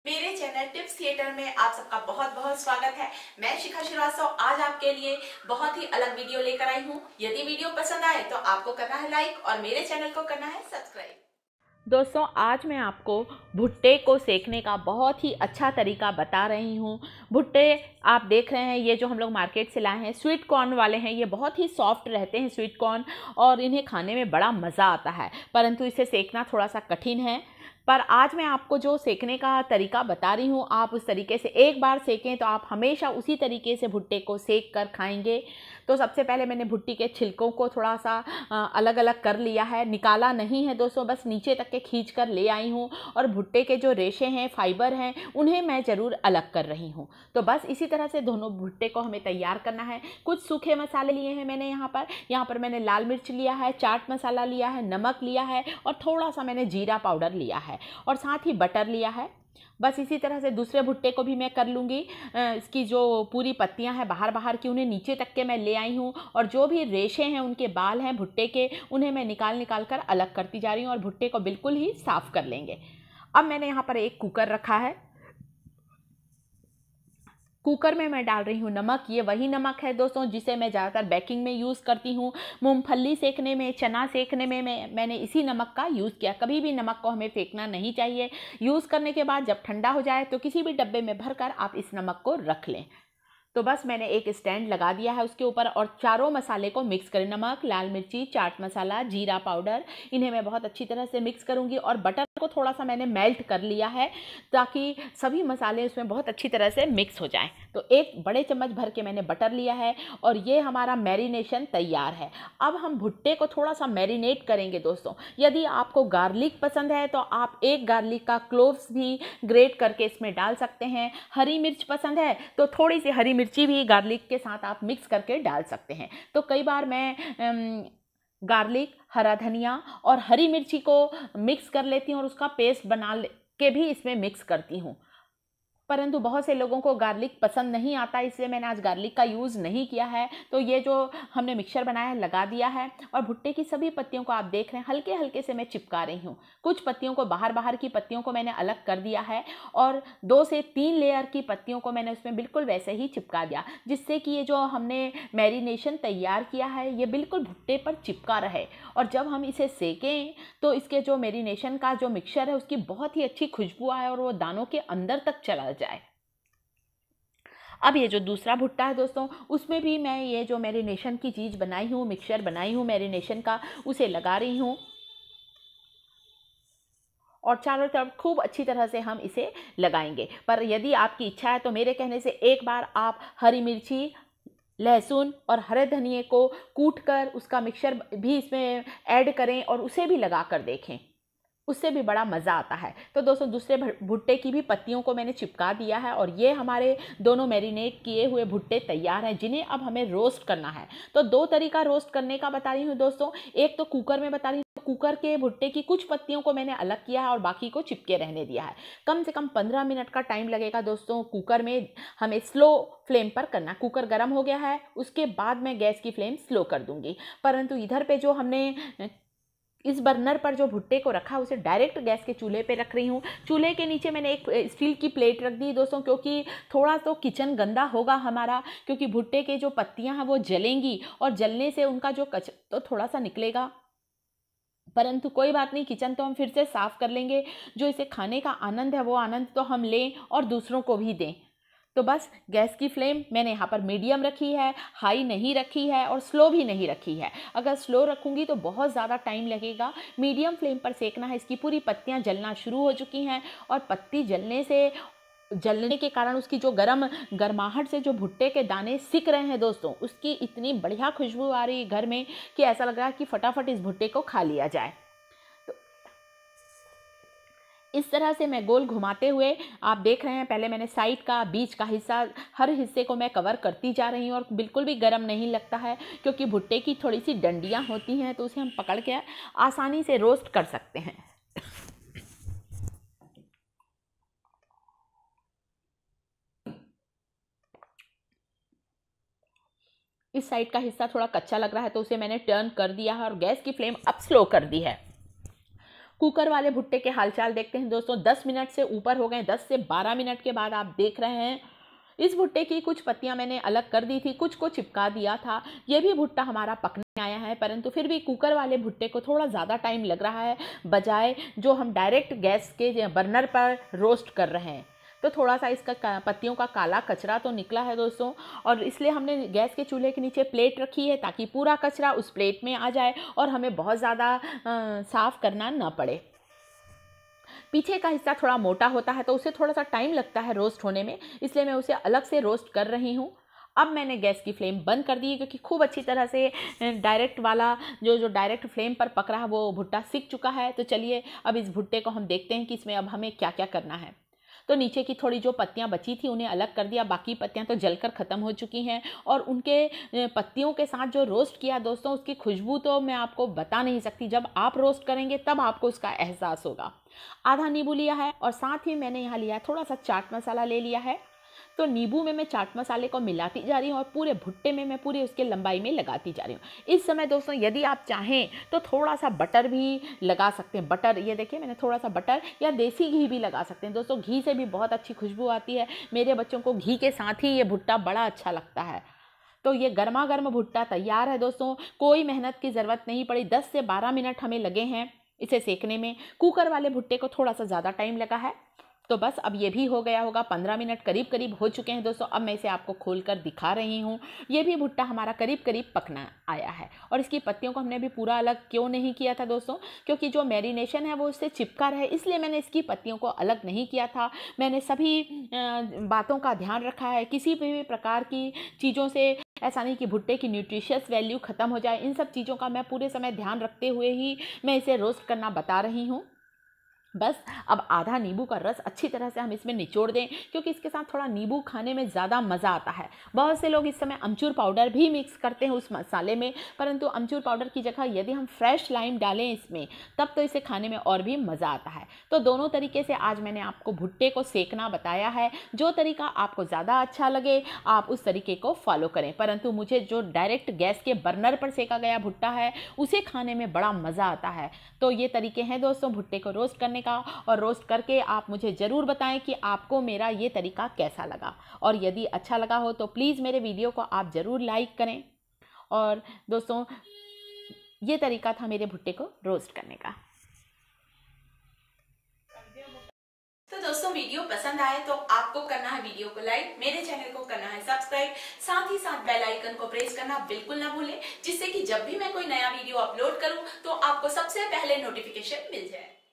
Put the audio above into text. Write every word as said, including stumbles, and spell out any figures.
मेरे channel tips theatre में आप सबका बहुत बहुत स्वागत है। मैं शिखा श्रीवास्तव आज आपके लिए बहुत ही अलग वीडियो लेकर आई हूँ। यदि वीडियो पसंद आए तो आपको करना है लाइक और मेरे चैनल को करना है सब्सक्राइब। दोस्तों, आज मैं आपको भुट्टे को सेकने का बहुत ही अच्छा तरीका बता रही हूँ। भुट्टे आप देख रहे हैं, ये जो हम लोग मार्केट से लाए हैं स्वीट कॉर्न वाले हैं। ये बहुत ही सॉफ्ट रहते हैं स्वीट कॉर्न और इन्हें खाने में बड़ा मज़ा आता है, परंतु इसे सेकना थोड़ा सा कठिन है। पर आज मैं आपको जो सेकने का तरीका बता रही हूँ, आप उस तरीके से एक बार सेकें तो आप हमेशा उसी तरीके से भुट्टे को सेक कर खाएंगे। तो सबसे पहले मैंने भुट्टी के छिलकों को थोड़ा सा अलग अलग कर लिया है, निकाला नहीं है दोस्तों, बस नीचे तक के खींच कर ले आई हूँ। और भुट्टे के जो रेशे हैं, फाइबर हैं, उन्हें मैं ज़रूर अलग कर रही हूँ। तो बस इसी तरह से दोनों भुट्टे को हमें तैयार करना है। कुछ सूखे मसाले लिए हैं मैंने यहाँ पर यहाँ पर मैंने लाल मिर्च लिया है, चाट मसाला लिया है, नमक लिया है और थोड़ा सा मैंने जीरा पाउडर लिया है और साथ ही बटर लिया है। बस इसी तरह से दूसरे भुट्टे को भी मैं कर लूँगी। इसकी जो पूरी पत्तियां हैं बाहर बाहर की, उन्हें नीचे तक के मैं ले आई हूँ और जो भी रेशे हैं, उनके बाल हैं भुट्टे के, उन्हें मैं निकाल निकाल कर अलग करती जा रही हूँ और भुट्टे को बिल्कुल ही साफ़ कर लेंगे। अब मैंने यहाँ पर एक कुकर रखा है। कुकर में मैं डाल रही हूँ नमक। ये वही नमक है दोस्तों जिसे मैं ज़्यादातर बेकिंग में यूज़ करती हूँ। मूंगफली सेकने में, चना सेकने में मैं मैंने इसी नमक का यूज़ किया। कभी भी नमक को हमें फेंकना नहीं चाहिए। यूज़ करने के बाद जब ठंडा हो जाए तो किसी भी डब्बे में भरकर आप इस नमक को रख लें। तो बस मैंने एक स्टैंड लगा दिया है उसके ऊपर और चारों मसाले को मिक्स करें। नमक, लाल मिर्ची, चाट मसाला, जीरा पाउडर, इन्हें मैं बहुत अच्छी तरह से मिक्स करूंगी। और बटर को थोड़ा सा मैंने मेल्ट कर लिया है ताकि सभी मसाले उसमें बहुत अच्छी तरह से मिक्स हो जाएं। तो एक बड़े चम्मच भर के मैंने बटर लिया है और ये हमारा मैरिनेशन तैयार है। अब हम भुट्टे को थोड़ा सा मैरिनेट करेंगे दोस्तों। यदि आपको गार्लिक पसंद है तो आप एक गार्लिक का क्लोव्स भी ग्रेट करके इसमें डाल सकते हैं। हरी मिर्च पसंद है तो थोड़ी सी हरी मिर्ची भी गार्लिक के साथ आप मिक्स करके डाल सकते हैं। तो कई बार मैं गार्लिक, हरा धनिया और हरी मिर्ची को मिक्स कर लेती हूँ और उसका पेस्ट बना के भी इसमें मिक्स करती हूँ। परंतु बहुत से लोगों को गार्लिक पसंद नहीं आता, इसलिए मैंने आज गार्लिक का यूज़ नहीं किया है। तो ये जो हमने मिक्सचर बनाया है लगा दिया है और भुट्टे की सभी पत्तियों को आप देख रहे हैं हल्के हल्के से मैं चिपका रही हूँ। कुछ पत्तियों को बाहर बाहर की पत्तियों को मैंने अलग कर दिया है और दो से तीन लेयर की पत्तियों को मैंने उसमें बिल्कुल वैसे ही चिपका दिया, जिससे कि ये जो हमने मैरिनेशन तैयार किया है ये बिल्कुल भुट्टे पर चिपका रहे। और जब हम इसे सेकें तो इसके जो मैरिनेशन का जो मिक्सचर है उसकी बहुत ही अच्छी खुशबू आए और वो दानों के अंदर तक चला जाए। अब ये जो दूसरा भुट्टा है दोस्तों, उसमें भी मैं ये जो मैरिनेशन की चीज़ बनाई हूँ, मिक्सचर बनाई हूँ मैरिनेशन का, उसे लगा रही हूँ और चारों तरफ खूब अच्छी तरह से हम इसे लगाएंगे। पर यदि आपकी इच्छा है तो मेरे कहने से एक बार आप हरी मिर्ची, लहसुन और हरे धनिए को कूट कर उसका मिक्सचर भी इसमें ऐड करें और उसे भी लगा कर देखें, उससे भी बड़ा मज़ा आता है। तो दोस्तों, दूसरे भुट्टे की भी पत्तियों को मैंने चिपका दिया है और ये हमारे दोनों मैरिनेट किए हुए भुट्टे तैयार हैं, जिन्हें अब हमें रोस्ट करना है। तो दो तरीका रोस्ट करने का बता रही हूँ दोस्तों। एक तो कुकर में बता रही हूँ, कुकर के भुट्टे की कुछ पत्तियों को मैंने अलग किया है और बाकी को चिपके रहने दिया है। कम से कम पंद्रह मिनट का टाइम लगेगा दोस्तों। कुकर में हमें स्लो फ्लेम पर करना। कुकर गर्म हो गया है, उसके बाद मैं गैस की फ्लेम स्लो कर दूंगी। परंतु इधर पे जो हमने इस बर्नर पर जो भुट्टे को रखा उसे डायरेक्ट गैस के चूल्हे पे रख रही हूँ। चूल्हे के नीचे मैंने एक स्टील की प्लेट रख दी दोस्तों, क्योंकि थोड़ा तो किचन गंदा होगा हमारा, क्योंकि भुट्टे के जो पत्तियाँ हैं वो जलेंगी और जलने से उनका जो कच तो थोड़ा सा निकलेगा। परंतु कोई बात नहीं, किचन तो हम फिर से साफ़ कर लेंगे। जो इसे खाने का आनंद है वो आनंद तो हम लें और दूसरों को भी दें। तो बस गैस की फ्लेम मैंने यहाँ पर मीडियम रखी है, हाई नहीं रखी है और स्लो भी नहीं रखी है। अगर स्लो रखूँगी तो बहुत ज़्यादा टाइम लगेगा। मीडियम फ्लेम पर सेकना है। इसकी पूरी पत्तियाँ जलना शुरू हो चुकी हैं और पत्ती जलने से जलने के कारण उसकी जो गरम गर्माहट से जो भुट्टे के दाने सिक रहे हैं दोस्तों, उसकी इतनी बढ़िया खुशबू आ रही है घर में कि ऐसा लग रहा है कि फटाफट इस भुट्टे को खा लिया जाए। इस तरह से मैं गोल घुमाते हुए, आप देख रहे हैं पहले मैंने साइड का, बीच का हिस्सा, हर हिस्से को मैं कवर करती जा रही हूँ और बिल्कुल भी गर्म नहीं लगता है, क्योंकि भुट्टे की थोड़ी सी डंडियाँ होती हैं तो उसे हम पकड़ के आसानी से रोस्ट कर सकते हैं। इस साइड का हिस्सा थोड़ा कच्चा लग रहा है तो उसे मैंने टर्न कर दिया है और गैस की फ्लेम अब स्लो कर दी है। कुकर वाले भुट्टे के हालचाल देखते हैं दोस्तों। दस मिनट से ऊपर हो गए, दस से बारह मिनट के बाद आप देख रहे हैं इस भुट्टे की कुछ पत्तियां मैंने अलग कर दी थी, कुछ को चिपका दिया था। ये भी भुट्टा हमारा पकने आया है, परंतु फिर भी कुकर वाले भुट्टे को थोड़ा ज़्यादा टाइम लग रहा है बजाय जो हम डायरेक्ट गैस के बर्नर पर रोस्ट कर रहे हैं। तो थोड़ा सा इसका पत्तियों का काला कचरा तो निकला है दोस्तों, और इसलिए हमने गैस के चूल्हे के नीचे प्लेट रखी है ताकि पूरा कचरा उस प्लेट में आ जाए और हमें बहुत ज़्यादा साफ़ करना ना पड़े। पीछे का हिस्सा थोड़ा मोटा होता है तो उसे थोड़ा सा टाइम लगता है रोस्ट होने में, इसलिए मैं उसे अलग से रोस्ट कर रही हूँ। अब मैंने गैस की फ्लेम बंद कर दी है क्योंकि खूब अच्छी तरह से डायरेक्ट वाला जो जो डायरेक्ट फ्लेम पर पक रहा है वो भुट्टा सीख चुका है। तो चलिए अब इस भुट्टे को हम देखते हैं कि इसमें अब हमें क्या क्या करना है। तो नीचे की थोड़ी जो पत्तियां बची थी उन्हें अलग कर दिया, बाकी पत्तियां तो जलकर ख़त्म हो चुकी हैं। और उनके पत्तियों के साथ जो रोस्ट किया दोस्तों, उसकी खुशबू तो मैं आपको बता नहीं सकती। जब आप रोस्ट करेंगे तब आपको उसका एहसास होगा। आधा नींबू लिया है और साथ ही मैंने यहाँ लिया थोड़ा सा चाट मसाला ले लिया है। तो नींबू में मैं चाट मसाले को मिलाती जा रही हूँ और पूरे भुट्टे में मैं पूरी उसके लंबाई में लगाती जा रही हूँ। इस समय दोस्तों यदि आप चाहें तो थोड़ा सा बटर भी लगा सकते हैं। बटर, ये देखिए मैंने थोड़ा सा बटर या देसी घी भी लगा सकते हैं दोस्तों। घी से भी बहुत अच्छी खुशबू आती है। मेरे बच्चों को घी के साथ ही ये भुट्टा बड़ा अच्छा लगता है। तो ये गर्मा गर्म भुट्टा तैयार है दोस्तों, कोई मेहनत की ज़रूरत नहीं पड़ी। दस से बारह मिनट हमें लगे हैं इसे सेकने में। कुकर वाले भुट्टे को थोड़ा सा ज़्यादा टाइम लगा है। तो बस अब ये भी हो गया होगा, पंद्रह मिनट करीब करीब हो चुके हैं दोस्तों। अब मैं इसे आपको खोलकर दिखा रही हूँ। ये भी भुट्टा हमारा करीब करीब पकना आया है। और इसकी पत्तियों को हमने भी पूरा अलग क्यों नहीं किया था दोस्तों, क्योंकि जो मैरिनेशन है वो इससे चिपका रहे, इसलिए मैंने इसकी पत्तियों को अलग नहीं किया था। मैंने सभी बातों का ध्यान रखा है। किसी भी प्रकार की चीज़ों से ऐसा नहीं कि भुट्टे की न्यूट्रिशियस वैल्यू ख़त्म हो जाए। इन सब चीज़ों का मैं पूरे समय ध्यान रखते हुए ही मैं इसे रोस्ट करना बता रही हूँ। बस अब आधा नींबू का रस अच्छी तरह से हम इसमें निचोड़ दें, क्योंकि इसके साथ थोड़ा नींबू खाने में ज़्यादा मज़ा आता है। बहुत से लोग इस समय अमचूर पाउडर भी मिक्स करते हैं उस मसाले में, परंतु अमचूर पाउडर की जगह यदि हम फ्रेश लाइम डालें इसमें तब तो इसे खाने में और भी मज़ा आता है। तो दोनों तरीके से आज मैंने आपको भुट्टे को सेकना बताया है। जो तरीका आपको ज़्यादा अच्छा लगे आप उस तरीके को फॉलो करें, परंतु मुझे जो डायरेक्ट गैस के बर्नर पर सेका गया भुट्टा है उसे खाने में बड़ा मज़ा आता है। तो ये तरीके हैं दोस्तों भुट्टे को रोस्ट करने का, और रोस्ट करके आप मुझे ज़रूर बताएं कि आपको मेरा ये तरीका कैसा लगा। और यदि अच्छा लगा हो तो प्लीज़ मेरे वीडियो को आप ज़रूर लाइक करें। और दोस्तों ये तरीका था मेरे भुट्टे को रोस्ट करने का। तो दोस्तों वीडियो पसंद आए तो आपको करना है वीडियो को लाइक, मेरे चैनल को करना है सब्सक्राइब, साथ ही साथ बेल आइकन को प्रेस करना बिल्कुल ना भूलें, जिससे कि जब भी मैं कोई नया वीडियो अपलोड करूं तो आपको सबसे पहले नोटिफिकेशन मिल जाए।